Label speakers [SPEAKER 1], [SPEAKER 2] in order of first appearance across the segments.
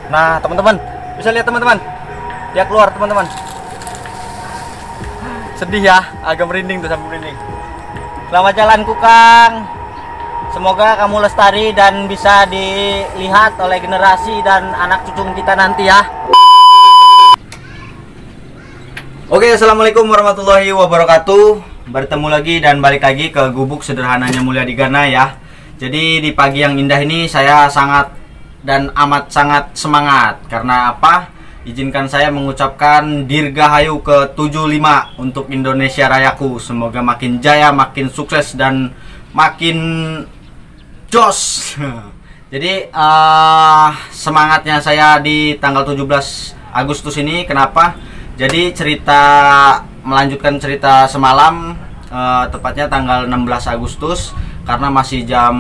[SPEAKER 1] Nah, teman-teman, bisa lihat teman-teman. Dia keluar, teman-teman. Sedih ya, agak merinding tuh, sampai merinding. Selamat jalan Kukang. Semoga kamu lestari dan bisa dilihat oleh generasi dan anak cucu kita nanti ya. Oke, assalamualaikum warahmatullahi wabarakatuh. Bertemu lagi dan balik lagi ke Gubuk Sederhananya Mulyadi-Gana ya. Jadi di pagi yang indah ini saya sangat dan amat sangat semangat. Karena apa? Izinkan saya mengucapkan Dirgahayu ke-75 untuk Indonesia Rayaku. Semoga makin jaya, makin sukses dan makin jos. Jadi semangatnya saya di tanggal 17 Agustus ini kenapa? Jadi melanjutkan cerita semalam, tepatnya tanggal 16 Agustus, karena masih jam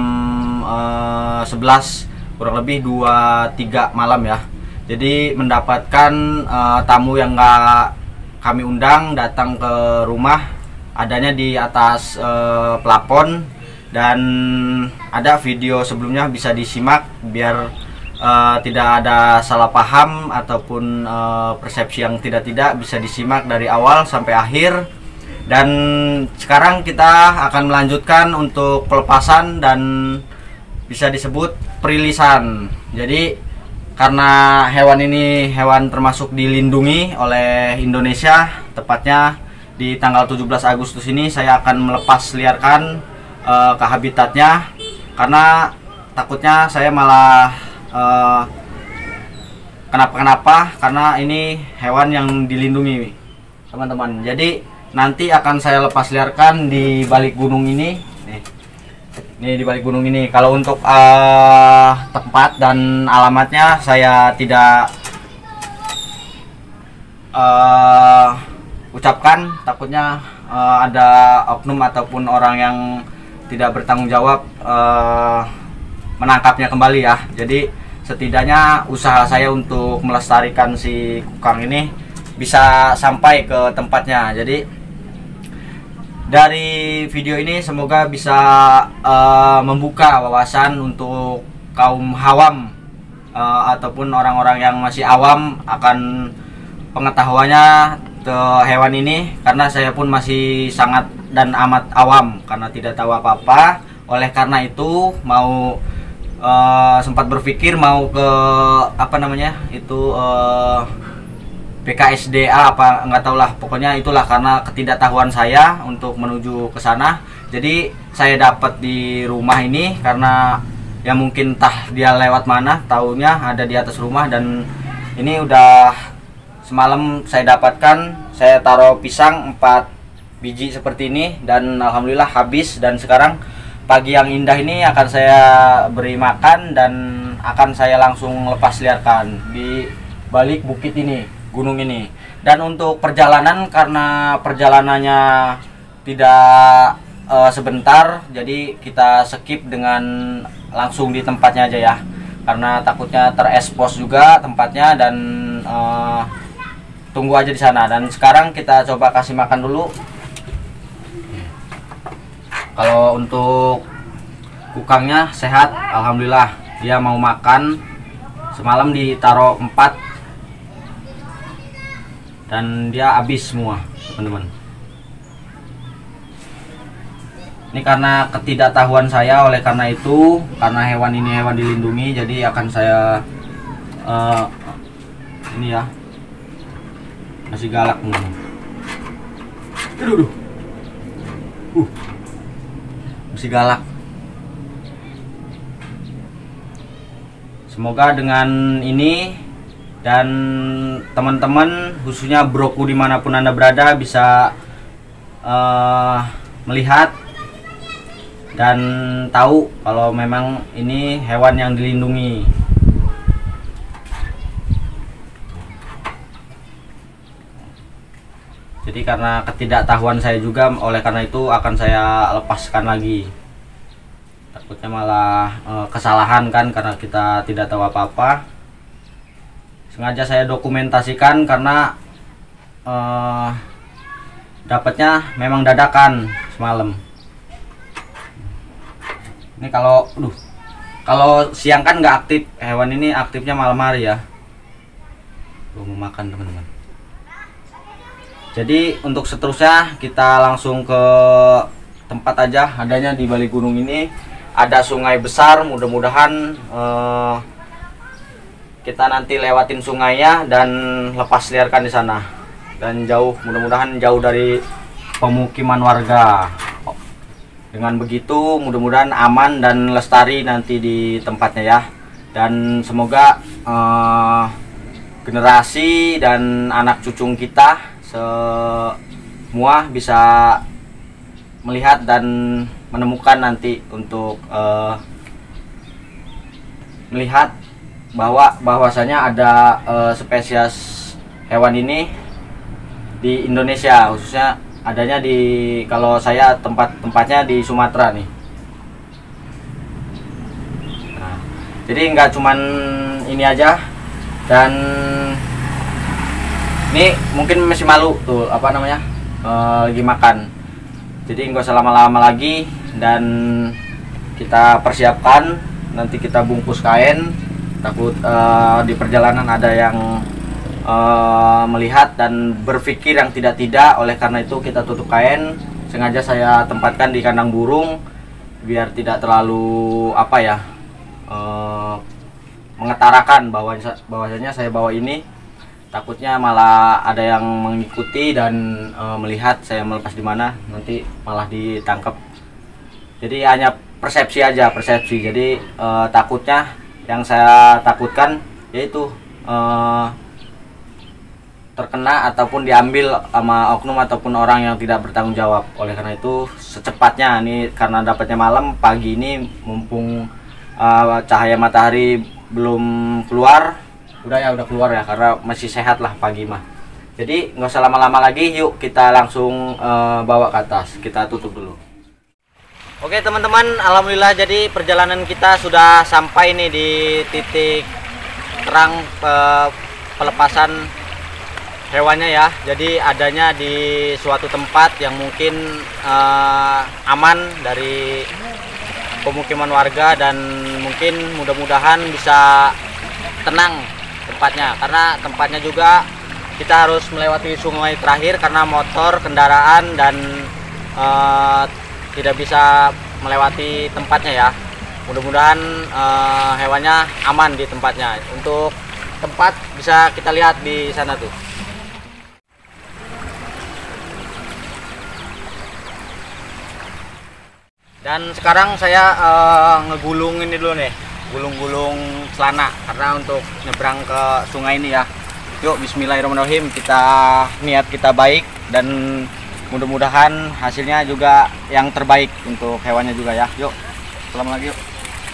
[SPEAKER 1] 11 kurang lebih 2-3 malam ya. Jadi mendapatkan tamu yang gak kami undang datang ke rumah, adanya di atas plafon, dan ada video sebelumnya bisa disimak biar tidak ada salah paham ataupun persepsi yang tidak bisa disimak dari awal sampai akhir. Dan sekarang kita akan melanjutkan untuk pelepasan dan bisa disebut perilisan. Jadi karena hewan ini hewan termasuk dilindungi oleh Indonesia, tepatnya di tanggal 17 Agustus ini saya akan melepas liarkan ke habitatnya, karena takutnya saya malah kenapa-kenapa, karena ini hewan yang dilindungi teman-teman. Jadi nanti akan saya lepas liarkan di balik gunung ini. Nih di balik gunung ini. Kalau untuk tempat dan alamatnya saya tidak ucapkan, takutnya ada oknum ataupun orang yang tidak bertanggung jawab menangkapnya kembali ya. Jadi setidaknya usaha saya untuk melestarikan si Kukang ini bisa sampai ke tempatnya. Jadi dari video ini semoga bisa membuka wawasan untuk kaum awam ataupun orang-orang yang masih awam akan pengetahuannya ke hewan ini, karena saya pun masih sangat dan amat awam karena tidak tahu apa-apa. Oleh karena itu mau sempat berpikir mau ke apa namanya itu BKSDA apa nggak tahu lah, pokoknya itulah, karena ketidaktahuan saya untuk menuju ke sana. Jadi saya dapat di rumah ini karena ya mungkin entah dia lewat mana, taunya ada di atas rumah. Dan ini udah semalam saya dapatkan, saya taruh pisang 4 biji seperti ini dan alhamdulillah habis. Dan sekarang pagi yang indah ini akan saya beri makan dan akan saya langsung lepas liarkan di balik bukit ini, gunung ini. Dan untuk perjalanan, karena perjalanannya tidak sebentar, jadi kita skip dengan langsung di tempatnya aja ya, karena takutnya terekspos juga tempatnya. Dan tunggu aja di sana. Dan sekarang kita coba kasih makan dulu. Kalau untuk Kukangnya sehat, alhamdulillah, dia mau makan. Semalam ditaruh 4 dan dia habis semua teman-teman. Ini karena ketidaktahuan saya, oleh karena itu, karena hewan ini hewan dilindungi, jadi akan saya ini ya, masih galak teman-teman. Masih galak. Semoga dengan ini dan teman-teman, khususnya broku dimanapun Anda berada, bisa melihat dan tahu kalau memang ini hewan yang dilindungi. Jadi karena ketidaktahuan saya juga, oleh karena itu akan saya lepaskan lagi. Takutnya malah kesalahan kan, karena kita tidak tahu apa-apa. Sengaja saya dokumentasikan karena dapatnya memang dadakan semalam. Ini kalau siang kan nggak aktif, hewan ini aktifnya malam hari ya. belum makan teman-teman. Jadi untuk seterusnya kita langsung ke tempat aja, adanya di balik gunung ini ada sungai besar. Mudah-mudahan kita nanti lewatin sungainya dan lepas liarkan di sana, dan jauh, mudah-mudahan jauh dari pemukiman warga. Dengan begitu mudah-mudahan aman dan lestari nanti di tempatnya ya, dan semoga generasi dan anak cucu kita semua bisa melihat dan menemukan nanti untuk melihat bahwasanya ada spesies hewan ini di Indonesia, khususnya adanya di, kalau saya tempatnya di Sumatera nih. Nah, jadi nggak cuman ini aja, dan ini mungkin masih malu tuh apa namanya lagi makan. Jadi nggak usah lama-lama lagi, dan kita persiapkan, nanti kita bungkus kain. Takut di perjalanan ada yang melihat dan berpikir yang tidak-tidak. Oleh karena itu kita tutup kain. Sengaja saya tempatkan di kandang burung biar tidak terlalu apa ya, mengutarakan bahwasanya saya bawa ini. Takutnya malah ada yang mengikuti dan melihat saya melepas di mana, nanti malah ditangkap. Jadi hanya persepsi aja, persepsi. Jadi takutnya, yang saya takutkan yaitu terkena ataupun diambil sama oknum ataupun orang yang tidak bertanggung jawab. Oleh karena itu secepatnya, ini karena dapatnya malam, pagi ini mumpung cahaya matahari belum keluar, udah keluar ya, karena masih sehat lah pagi mah. Jadi nggak usah lama-lama lagi, yuk kita langsung bawa ke atas. Kita tutup dulu. Oke teman-teman, alhamdulillah jadi perjalanan kita sudah sampai nih di titik terang pelepasan hewannya ya. Jadi adanya di suatu tempat yang mungkin aman dari pemukiman warga, dan mungkin mudah-mudahan bisa tenang tempatnya, karena tempatnya juga kita harus melewati sungai terakhir karena motor, kendaraan, dan tidak bisa melewati tempatnya ya. Mudah-mudahan hewannya aman di tempatnya. Untuk tempat bisa kita lihat di sana tuh. Dan sekarang saya ngegulung ini dulu nih, gulung-gulung celana, karena untuk nyebrang ke sungai ini ya. Yuk bismillahirrahmanirrahim, kita niat kita baik, dan mudah-mudahan hasilnya juga yang terbaik untuk hewannya juga ya. Yuk, selam lagi yuk.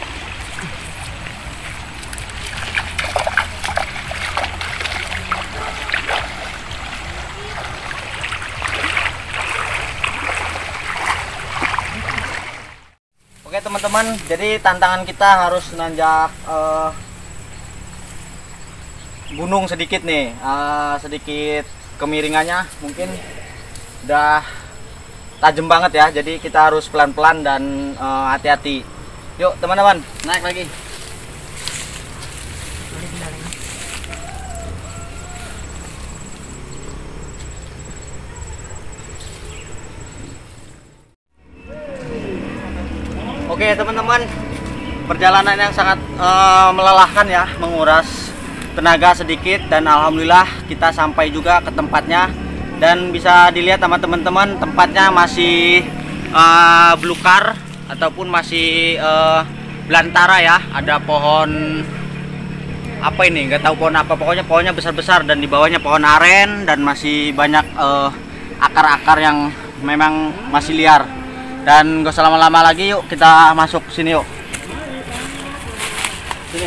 [SPEAKER 1] Oke teman-teman, jadi tantangan kita harus nanjak gunung sedikit nih, sedikit kemiringannya mungkin udah tajam banget ya. Jadi kita harus pelan-pelan dan hati-hati. Yuk teman-teman, naik lagi. Oke teman-teman, perjalanan yang sangat melelahkan ya, menguras tenaga sedikit, dan alhamdulillah kita sampai juga ke tempatnya. Dan bisa dilihat sama teman-teman, tempatnya masih belukar ataupun masih belantara ya. Ada pohon apa ini, nggak tahu pohon apa, pokoknya besar-besar, dan di bawahnya pohon aren, dan masih banyak akar-akar yang memang masih liar. Dan gak usah lama-lama lagi, yuk kita masuk sini yuk. Sini.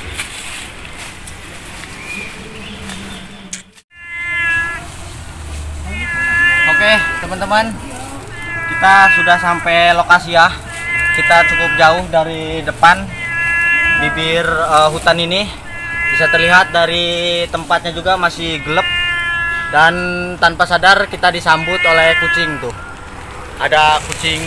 [SPEAKER 1] Oke teman-teman, kita sudah sampai lokasi ya. Kita cukup jauh dari depan bibir hutan ini. Bisa terlihat dari tempatnya juga masih gelap, dan tanpa sadar kita disambut oleh kucing tuh. Ada kucing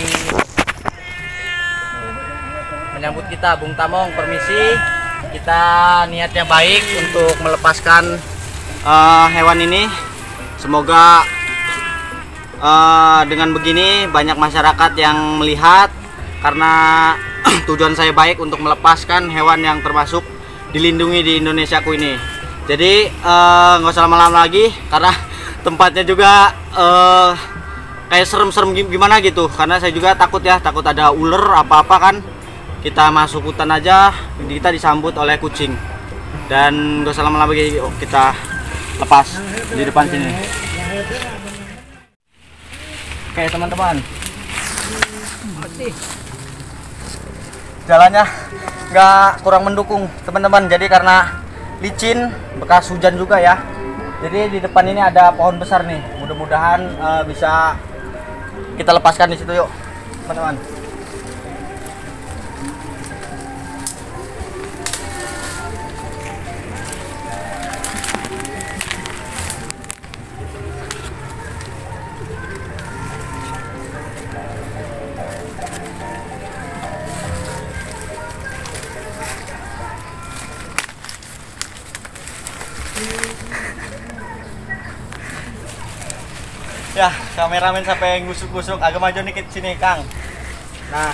[SPEAKER 1] menyambut kita. Bung Tamong, permisi. Kita niatnya baik untuk melepaskan hewan ini. Semoga dengan begini banyak masyarakat yang melihat, karena tujuan saya baik untuk melepaskan hewan yang termasuk dilindungi di Indonesiaku ini. Jadi nggak usah lama-lama lagi, karena tempatnya juga kayak serem-serem gimana gitu. Karena saya juga takut ada ular apa-apa kan. Kita masuk hutan aja, kita disambut oleh kucing. Dan nggak usah lama-lama lagi, kita lepas di depan sini. Oke teman-teman, jalannya nggak kurang mendukung teman-teman. Jadi karena licin, bekas hujan juga ya. Jadi di depan ini ada pohon besar nih. Mudah-mudahan bisa kita lepaskan di situ, yuk teman-teman. Ya, kameramen sampai ngusuk-ngusuk, agak maju dikit sini, Kang. Nah,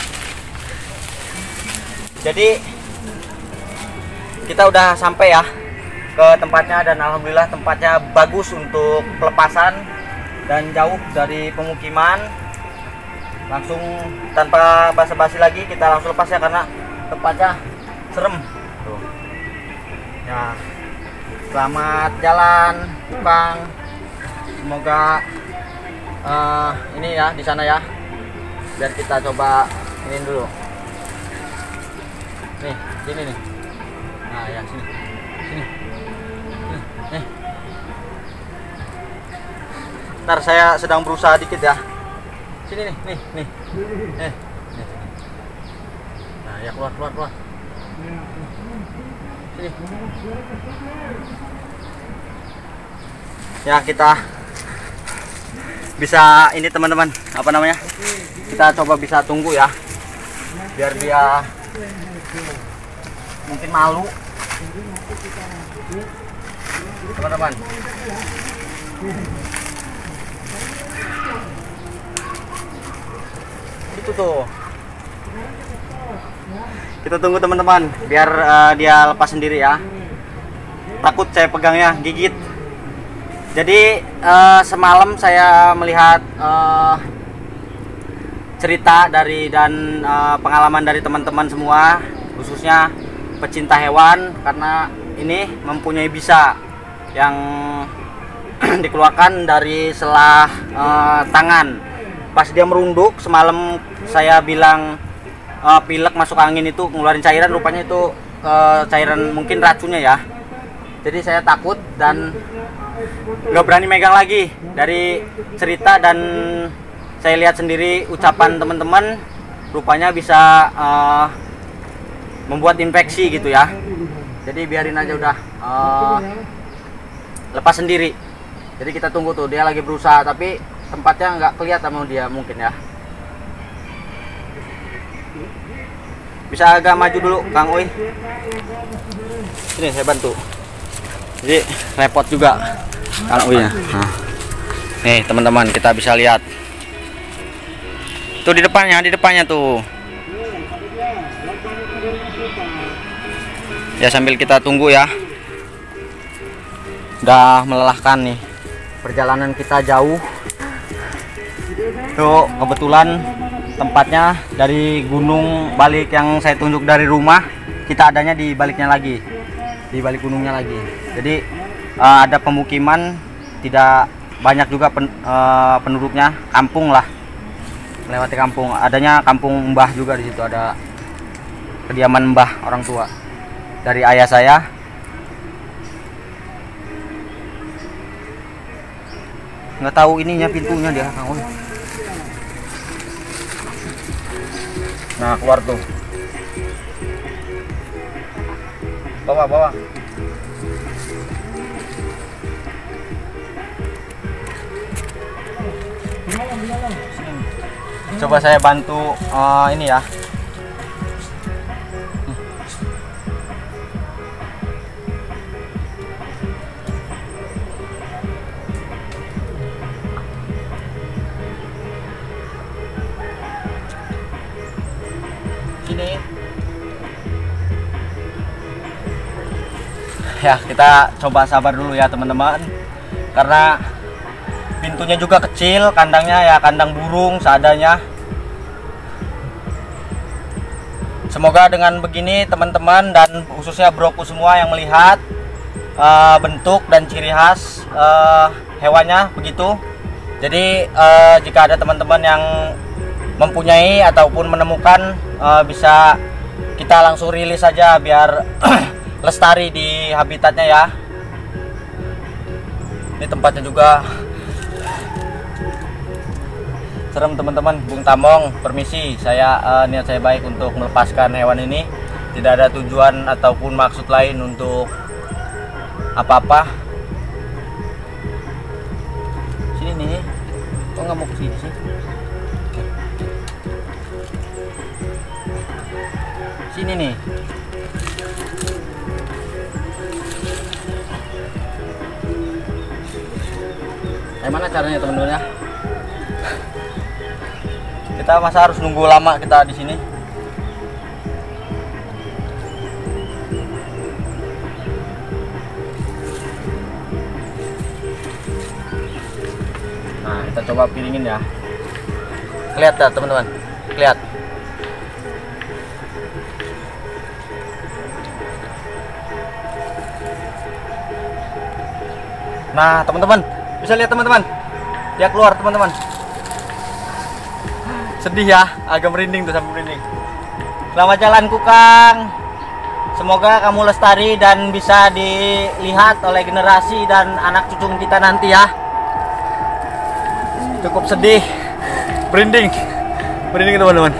[SPEAKER 1] jadi kita udah sampai ya ke tempatnya, dan alhamdulillah tempatnya bagus untuk pelepasan dan jauh dari pemukiman. Langsung tanpa basa-basi lagi kita langsung lepas ya, karena tempatnya serem. Tuh. Ya, selamat jalan, Kang. Semoga ini ya di sana ya, biar kita coba ini dulu. Nih, sini nih. Nah ya, sini. Nih. Ntar saya sedang berusaha dikit ya. Sini nih. Nah ya, keluar. Sini. Ya, kita bisa ini teman-teman, apa namanya, kita coba bisa tunggu ya, biar dia mungkin malu teman-teman. Itu tuh, kita tunggu teman-teman, biar dia lepas sendiri ya. Takut saya pegangnya gigit. Jadi semalam saya melihat cerita dari dan pengalaman dari teman-teman semua, khususnya pecinta hewan, karena ini mempunyai bisa yang dikeluarkan dari selah tangan. Pas dia merunduk semalam, saya bilang pilek masuk angin itu ngeluarin cairan, rupanya itu cairan mungkin racunnya ya. Jadi saya takut dan nggak berani megang lagi. Dari cerita dan saya lihat sendiri ucapan teman-teman, rupanya bisa membuat infeksi gitu ya. Jadi biarin aja udah, lepas sendiri. Jadi kita tunggu tuh, dia lagi berusaha, tapi tempatnya nggak kelihatan sama dia mungkin ya. Bisa agak maju dulu Kang Uy. Sini saya bantu. Jadi repot juga Kang Uy nya. Nah. Nih teman-teman, kita bisa lihat tuh di depannya tuh. Ya sambil kita tunggu ya. Udah melelahkan nih, perjalanan kita jauh. Tuh kebetulan tempatnya dari gunung balik yang saya tunjuk dari rumah, kita adanya di baliknya lagi, di balik gunungnya lagi. Jadi ada pemukiman, tidak banyak juga penduduknya, kampung lah, melewati kampung. Adanya kampung Mbah juga di situ, ada kediaman Mbah orang tua dari ayah saya. Nggak tahu ininya, pintunya dia Kang Uy. Nah keluar tuh, bawa. Coba saya bantu ini ya. Ya, kita coba sabar dulu ya teman-teman, karena pintunya juga kecil, kandangnya ya kandang burung seadanya. Semoga dengan begini teman-teman dan khususnya broku semua yang melihat bentuk dan ciri khas hewannya begitu. Jadi jika ada teman-teman yang mempunyai ataupun menemukan, bisa kita langsung rilis saja biar lestari di habitatnya ya. Ini tempatnya juga serem teman-teman. Bung Tamong, permisi, niat saya baik untuk melepaskan hewan ini. Tidak ada tujuan ataupun maksud lain untuk apa-apa. Sini nih, kok nggak mau ke sini sih? Sini nih. Gimana caranya teman-teman ya? Kita masa harus nunggu lama kita di sini? Nah, kita coba piringin ya. Lihat ya teman-teman, lihat. Nah, teman-teman, bisa lihat teman-teman. Dia keluar teman-teman. Sedih ya, agak merinding tuh, sampai merinding. Selamat jalan Kukang. Semoga kamu lestari dan bisa dilihat oleh generasi dan anak cucu kita nanti ya. Cukup sedih, merinding teman-teman.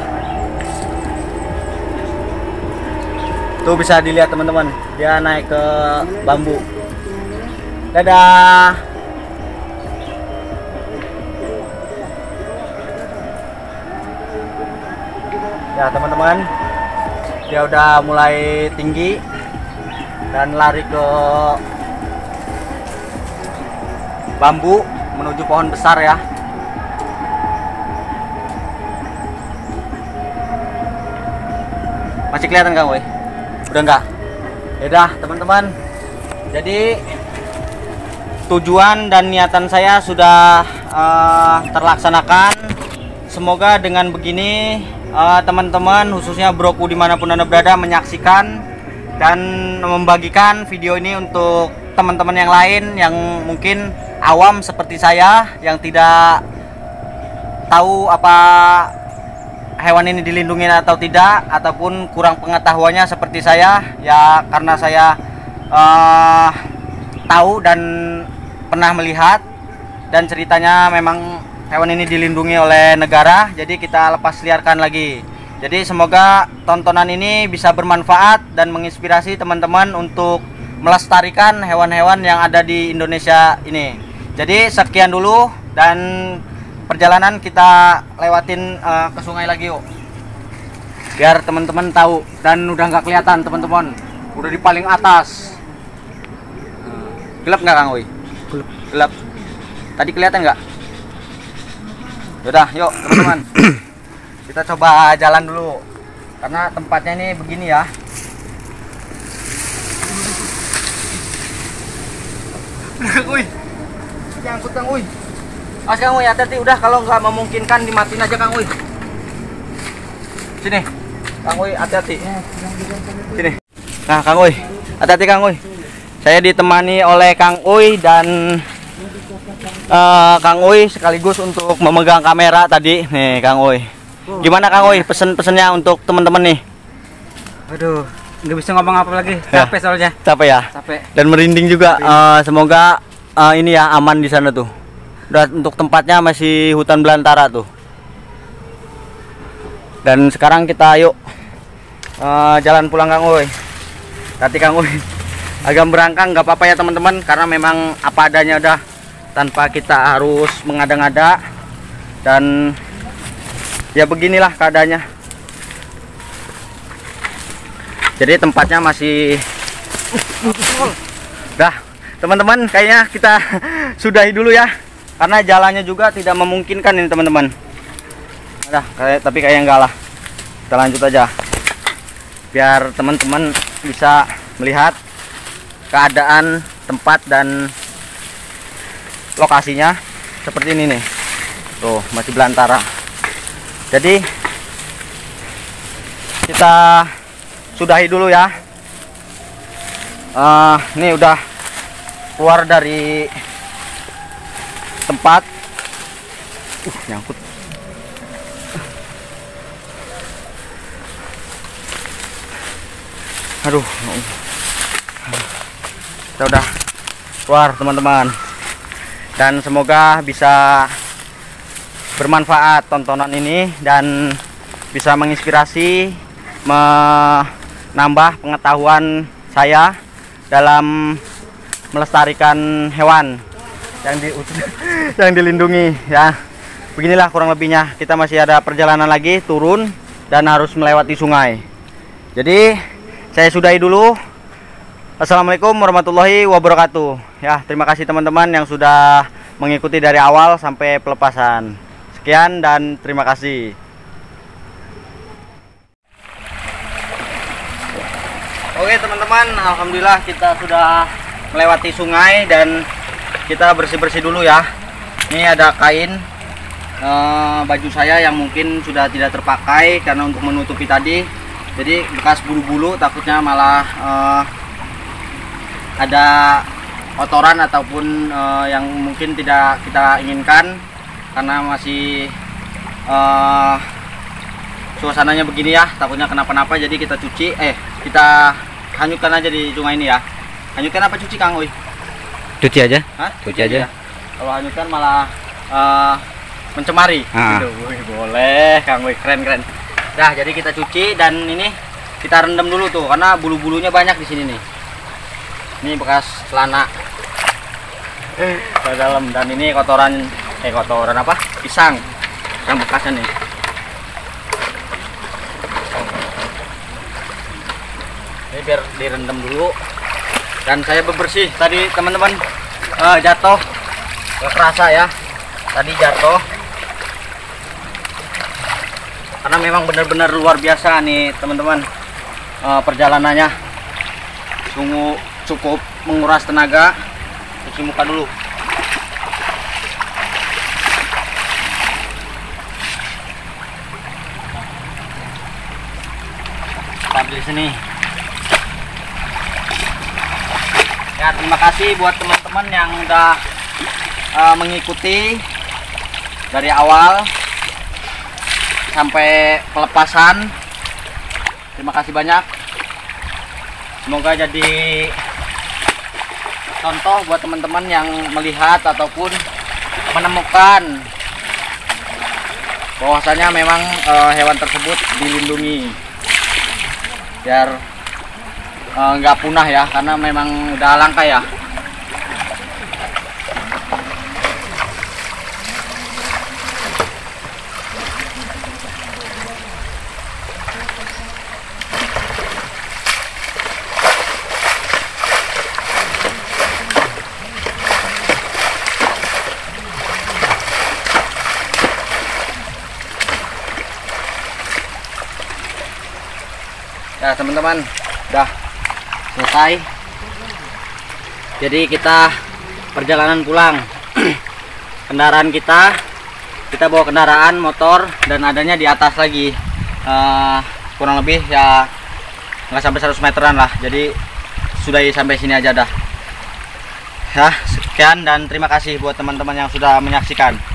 [SPEAKER 1] Tuh bisa dilihat teman-teman, dia naik ke bambu. Dadah. Ya teman-teman, dia udah mulai tinggi dan lari ke bambu menuju pohon besar ya. Masih kelihatan Kang Woi? Udah enggak? Yaudah teman-teman, jadi tujuan dan niatan saya sudah terlaksanakan. Semoga dengan begini teman-teman khususnya broku dimanapun Anda berada menyaksikan dan membagikan video ini untuk teman-teman yang lain yang mungkin awam seperti saya, yang tidak tahu apa hewan ini dilindungi atau tidak, ataupun kurang pengetahuannya seperti saya ya, karena saya tahu dan pernah melihat dan ceritanya memang hewan ini dilindungi oleh negara, jadi kita lepas liarkan lagi. Jadi semoga tontonan ini bisa bermanfaat dan menginspirasi teman-teman untuk melestarikan hewan-hewan yang ada di Indonesia ini. Jadi sekian dulu, dan perjalanan kita lewatin ke sungai lagi yuk, biar teman-teman tahu. Dan udah nggak kelihatan teman-teman, udah di paling atas. Gelap nggak Kang Woi? Gelap. Tadi kelihatan nggak? Yaudah, yuk teman-teman. Kita coba jalan dulu, karena tempatnya ini begini ya. Kang Woi, nyangkut Kang Woi. Mas Kang Woi, hati-hati. Udah, kalau nggak memungkinkan dimatiin aja Kang Woi. Sini, Kang Woi, hati-hati. Sini. Nah, Kang Woi, hati-hati Kang Woi. Saya ditemani oleh Kang Uy dan Kang Uy sekaligus untuk memegang kamera tadi. Nih Kang Uy, gimana Kang Uy pesen-pesennya untuk teman-teman nih?
[SPEAKER 2] Aduh, nggak bisa ngomong apa lagi, capek ya, soalnya.
[SPEAKER 1] Capek ya?
[SPEAKER 2] Capek.
[SPEAKER 1] Dan merinding juga. Semoga ini ya aman di sana tuh. Dan untuk tempatnya masih hutan belantara tuh. Dan sekarang kita yuk jalan pulang Kang Uy. Hati Kang Uy, agak berangkang nggak apa-apa ya teman-teman, karena memang apa adanya udah, tanpa kita harus mengada-ngada. Dan ya beginilah keadaannya. Jadi tempatnya masih dah teman-teman, kayaknya kita sudahi dulu ya, karena jalannya juga tidak memungkinkan ini teman-teman. Tapi kayaknya enggak lah, kita lanjut aja biar teman-teman bisa melihat keadaan tempat dan lokasinya seperti ini nih. Tuh, masih belantara. Jadi kita sudahi dulu ya. Ini udah keluar dari tempat. Nyangkut. Aduh. Kita udah keluar teman-teman. Dan semoga bisa bermanfaat tontonan ini dan bisa menginspirasi, menambah pengetahuan saya dalam melestarikan hewan yang dilindungi ya. Beginilah kurang lebihnya. Kita masih ada perjalanan lagi turun dan harus melewati sungai. Jadi saya sudahi dulu. Assalamualaikum warahmatullahi wabarakatuh. Ya, terima kasih teman-teman yang sudah mengikuti dari awal sampai pelepasan. Sekian dan terima kasih. Oke teman-teman, alhamdulillah kita sudah melewati sungai dan kita bersih-bersih dulu ya. Ini ada kain baju saya yang mungkin sudah tidak terpakai karena untuk menutupi tadi. Jadi bekas bulu-bulu, takutnya malah ada kotoran ataupun yang mungkin tidak kita inginkan karena masih suasananya begini ya, takutnya kenapa-napa. Jadi kita cuci, kita hanyutkan aja di sungai ini ya. Hanyutkan apa cuci Kang Uy?
[SPEAKER 2] Cuci aja.
[SPEAKER 1] Hah?
[SPEAKER 2] Cuci aja.
[SPEAKER 1] Kalau hanyutkan malah mencemari. Gitu. Wih, boleh Kang Uy, keren-keren. Nah, jadi kita cuci dan ini kita rendam dulu tuh karena bulu-bulunya banyak di sini nih. Ini bekas celana ke dalam dan ini kotoran apa? Pisang yang bekasnya nih. Ini biar direndam dulu dan saya bebersih tadi teman-teman. Jatuh gak kerasa ya, tadi jatuh karena memang benar-benar luar biasa nih teman-teman. Perjalanannya sungguh cukup menguras tenaga. Cuci muka dulu. Tampil di sini. Ya, terima kasih buat teman-teman yang udah mengikuti dari awal sampai pelepasan. Terima kasih banyak. Semoga jadi contoh buat teman-teman yang melihat ataupun menemukan bahwasanya memang hewan tersebut dilindungi biar nggak punah ya, karena memang udah langka ya. Ya teman-teman, udah selesai. Jadi kita perjalanan pulang. Kendaraan kita bawa kendaraan motor dan adanya di atas lagi, kurang lebih ya nggak sampai 100 meteran lah. Jadi sudah sampai sini aja dah. Ya, sekian dan terima kasih buat teman-teman yang sudah menyaksikan.